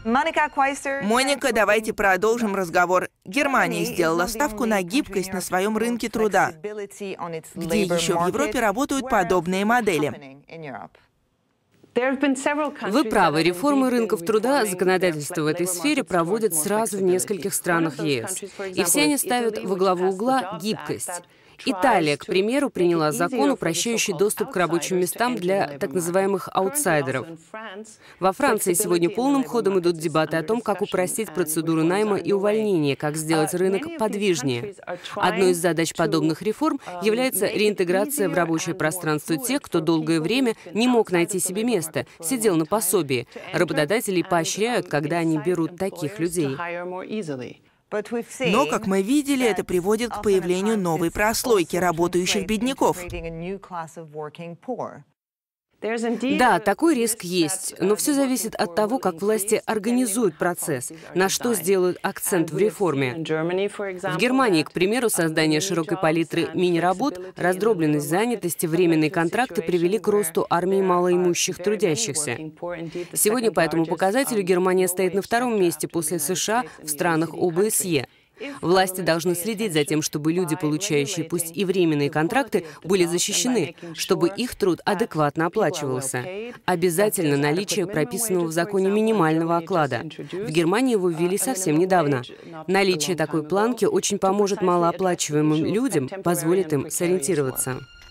Моника, давайте продолжим разговор. Германия сделала ставку на гибкость на своем рынке труда. Где еще в Европе работают подобные модели? Вы правы, реформы рынков труда, законодательство в этой сфере проводят сразу в нескольких странах ЕС. И все они ставят во главу угла гибкость. Италия, к примеру, приняла закон, упрощающий доступ к рабочим местам для так называемых аутсайдеров. Во Франции сегодня полным ходом идут дебаты о том, как упростить процедуру найма и увольнения, как сделать рынок подвижнее. Одной из задач подобных реформ является реинтеграция в рабочее пространство тех, кто долгое время не мог найти себе место, сидел на пособии. Работодатели поощряют, когда они берут таких людей. Но, как мы видели, это приводит к появлению новой прослойки работающих бедняков. Да, такой риск есть, но все зависит от того, как власти организуют процесс, на что сделают акцент в реформе. В Германии, к примеру, создание широкой палитры мини-работ, раздробленность занятости, временные контракты привели к росту армии малоимущих трудящихся. Сегодня по этому показателю Германия стоит на втором месте после США в странах ОБСЕ. Власти должны следить за тем, чтобы люди, получающие пусть и временные контракты, были защищены, чтобы их труд адекватно оплачивался. Обязательно наличие прописанного в законе минимального оклада. В Германии его ввели совсем недавно. Наличие такой планки очень поможет малооплачиваемым людям, позволит им сориентироваться.